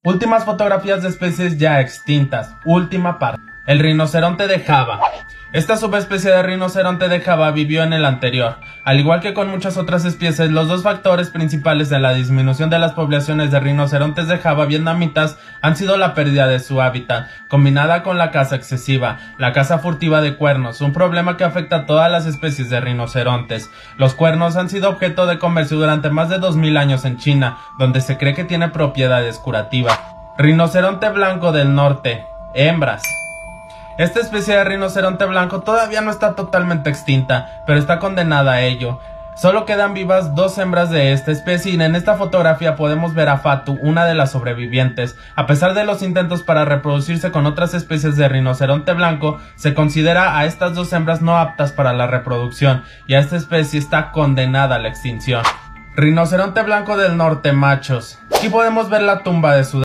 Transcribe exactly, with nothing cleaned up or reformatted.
Últimas fotografías de especies ya extintas. Última parte. El rinoceronte de Java. Esta subespecie de rinoceronte de Java vivió en el anterior. Al igual que con muchas otras especies, los dos factores principales en la disminución de las poblaciones de rinocerontes de Java vietnamitas han sido la pérdida de su hábitat, combinada con la caza excesiva, la caza furtiva de cuernos, un problema que afecta a todas las especies de rinocerontes. Los cuernos han sido objeto de comercio durante más de dos mil años en China, donde se cree que tiene propiedades curativas. Rinoceronte blanco del norte. Hembras. Esta especie de rinoceronte blanco todavía no está totalmente extinta, pero está condenada a ello. Solo quedan vivas dos hembras de esta especie y en esta fotografía podemos ver a Fatu, una de las sobrevivientes. A pesar de los intentos para reproducirse con otras especies de rinoceronte blanco, se considera a estas dos hembras no aptas para la reproducción y a esta especie está condenada a la extinción. Rinoceronte blanco del norte, machos. Aquí podemos ver la tumba de su